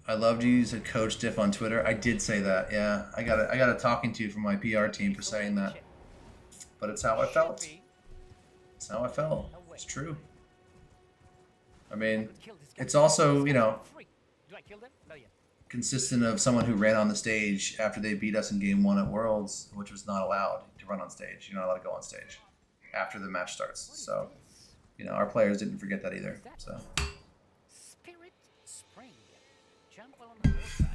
I loved you, said Coach Diff on Twitter. I did say that, yeah. I got a talking to from my PR team for saying that. But it's how I felt. It's how I felt. It's true. I mean, it's also, you know, consistent of someone who ran on the stage after they beat us in game 1 at Worlds, which was not allowed to run on stage. You're not allowed to go on stage after the match starts. So, you know, our players didn't forget that either. So. Spirit Spring. Jump on the